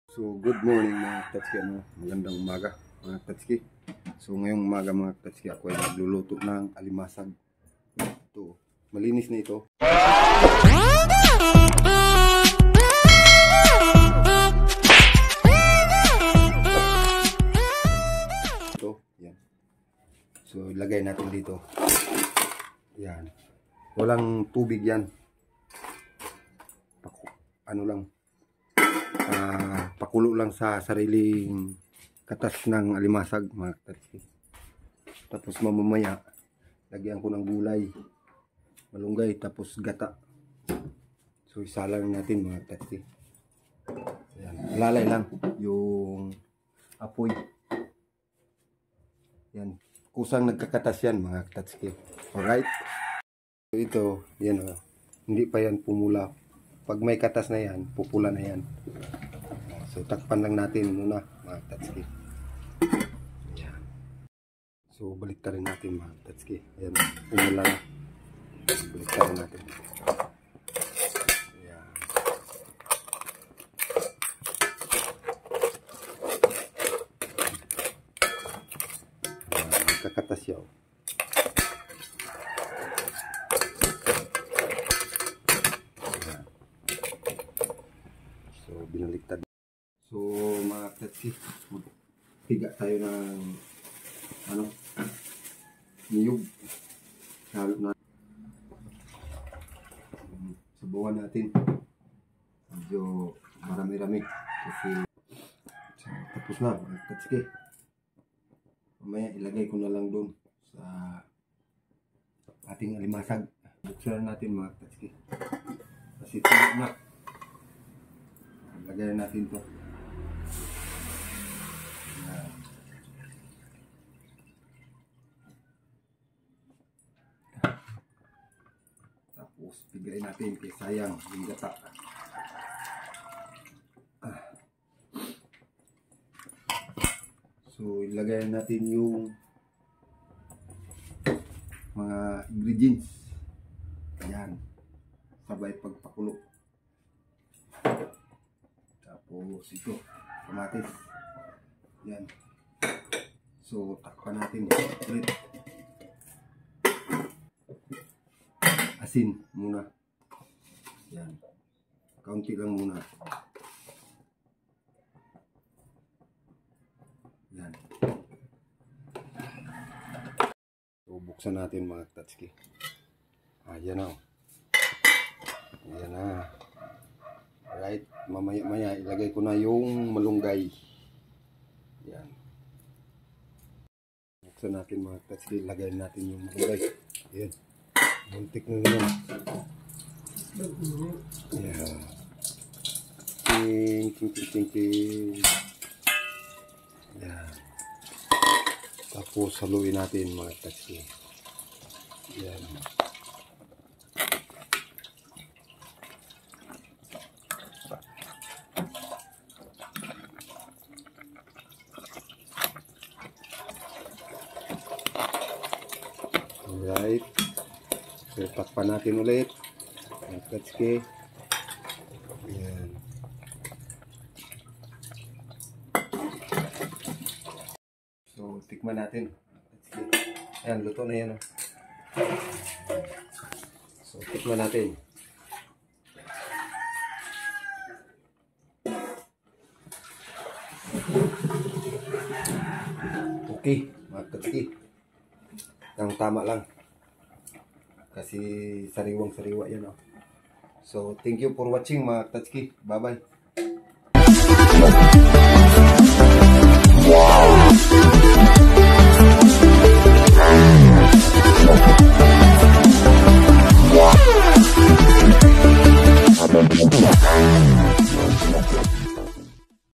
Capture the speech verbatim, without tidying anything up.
So good morning mga Tatsuki, ano? Magandang umaga mga Tatsuki. So ngayong umaga mga Tatsuki, ako ay nagluluto ng alimasag. Ito, malinis na ito. Ito, yan. So ilagay natin dito. Yan. Walang tubig yan. Paku, ano lang. Uh, pakulo lang sa sariling katas ng alimasag mga Tatsuki. Tapos mamamaya lagyan ko ng gulay, malunggay, tapos gata. So isalang natin mga Tatsuki. Ayan, lalay lang yung apoy. Yan, kusang nagkakatas yan mga Tatsuki. Alright, so ito yan, uh, hindi pa yan pumula. Pag may katas na yan, pupula na yan. So takpan lang natin muna mga Tatsuki. Ayan. So baliktarin natin mga Tatsuki. Ayan, pumula na. Baliktarin natin. Ayan. Ayan, magkakatas yaw. So binaliktad. So mga Tatsuki, magpiga tayo ng ano, niyog. Halo na. Subukan natin. Medyo marami-rami kasi so, tapos na mga Tatsuki. Mamaya ilagay ko na lang doon sa ating alimasag. Buksan natin mga Tatsuki. Kasi tulo na. Lagay natin to. Ayan. Tapos pigain natin kaya sayang yung gata. Ah. So ilagay natin yung mga ingredients. Ayan. Sabay pagpakulo. Tapos ito, kamatis. Yan. So takpan natin ulit. Asin muna. Yan. Kaunti lang muna. Yan. So buksan natin mga Tatsuki. Ayan na. Ayan na. Alright, mamaya-maya ilagay ko na yung malunggay. Yan. Buksan natin mga Tatsuki, ilagay natin yung malunggay. Ayan. Muntik na naman. Ayan. Ting, ting, ting, ting, ting. Ayan. Tapos haluin natin mga Tatsuki. Ayan. Alright, so takpan natin ulit ang Tatsuki. Ayan. So tikman natin Tatsuki. Ayan, luto na yan, oh. So tikman natin. Okay mga Tatsuki, ang tama lang kasi sariwang sariwa yan, oh. So thank you for watching mga Tatsuki. Bye bye.